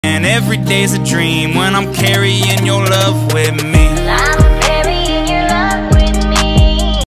And every day's a dream when I'm carrying your love with me.